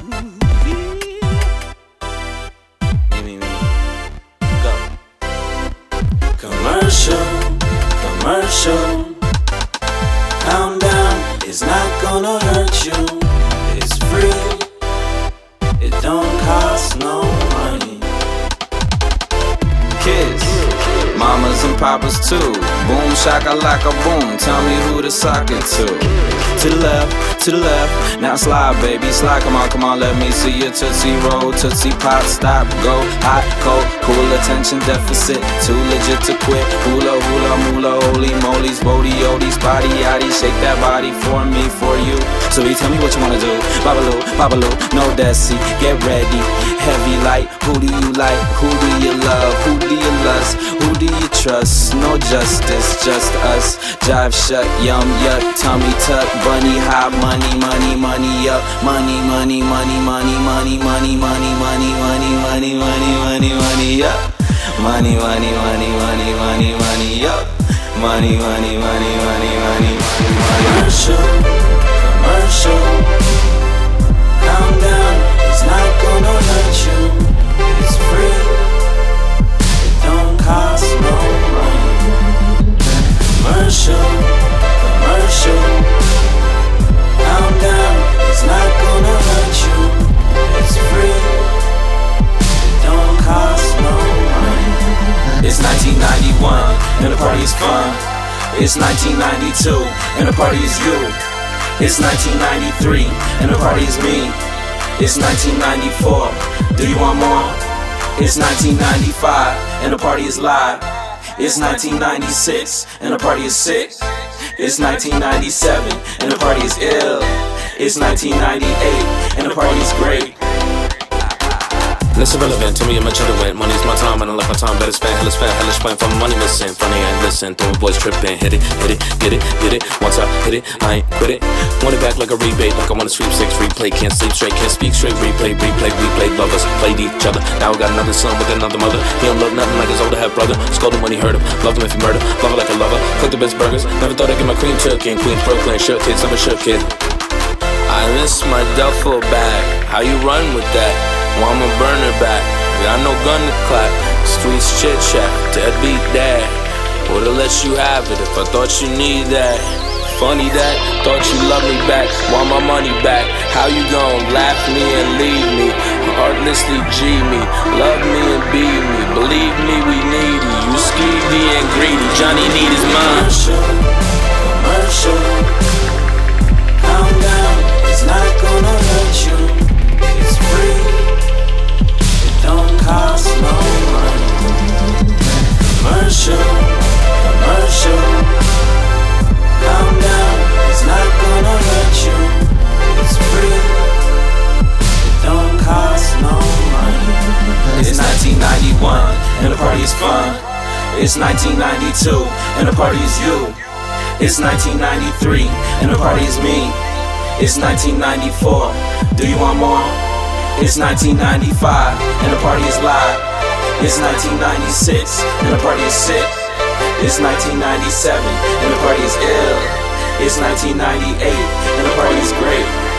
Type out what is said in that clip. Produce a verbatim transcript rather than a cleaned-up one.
Me, me, me. Go. Commercial, commercial. Calm down, it's not gonna hurt you. It's free, it don't cost no money. Kids, mamas and papas too. Boom shakalaka boom, tell me who to sock it to. To the left, to the left, now slide baby, slide, come on, come on, let me see your tootsie roll, tootsie pop, stop, go, hot, cold, cool attention deficit, too legit to quit, hula, hula, mula, holy molies, bodie, oldies, body, yaddy, shake that body for me, for you. So you tell me what you wanna do, babaloo, babaloo, no desi, get ready, heavy light, who do you like, who do you love, who do you lust, who do you trust, no justice, just us, jive shut, yum, yuck, tummy tuck, bunny hop, money, money, money up, money, money, money, money, money, money, money, money, money, money, money, money, money up, money, money, money, money, money, money up, money, money, money, money, money, money, commercial, commercial, calm down, it's not gonna hurt you, it's free, it don't cost no money, commercial, commercial. Calm down, it's not gonna hurt you. It's free, it don't cost no money. It's nineteen ninety-one, and the party is fun. It's nineteen ninety-two, and the party is you. It's nineteen ninety-three, and the party is me. It's nineteen ninety-four, do you want more? It's nineteen ninety-five, and the party is live. It's nineteen ninety-six, and the party is sick. It's nineteen ninety-seven, and the party is ill. It's nineteen ninety-eight, and the party is great. Less irrelevant to me, I'm a gentleman. Money's my time, and I like my time better spent. Hella spent, hella spent from money missing. Funny, I ain't listen. Throwing boys tripping. Hit it, hit it, get it, get it. Once I hit it, I ain't quit it. Want it back like a rebate, like I want a sweepstakes replay. Can't sleep straight, can't speak straight. Replay, replay, replay. Lovers played each other. Now I got another son with another mother. He don't love nothing like his older half brother. Scold him when he heard him. Love him if he murder. Love her like a lover. Cook the best burgers. Never thought I'd get my cream took in Queens, Brooklyn. Shook kids, I'm a shook kid. I miss my duffel bag. How you run with that? Well, I'ma burn her back. Got no gun to clap. Streets chit chat. Deadbeat dad. Would've let you have it if I thought you need that. Funny that, thought you loved me back. Want my money back. How you gon' laugh me and leave me? Heartlessly G me. Love me and be me. Believe me, we needy. You skeevy and greedy. Johnny need his mind. Commercial, commercial. Calm down, it's not gonna hurt you. It's free, it don't cost no money. Commercial, commercial. Calm down, it's not gonna hurt you. It's free, it don't cost no money. It's nineteen ninety-one, and the party is fun. It's nineteen ninety-two, and the party is you. It's nineteen ninety-three, and the party is me. It's nineteen ninety-four, do you want more? It's nineteen ninety-five, and the party is live. It's nineteen ninety-six, and the party is sick. It's nineteen ninety-seven, and the party is ill. It's nineteen ninety-eight, and the party is great.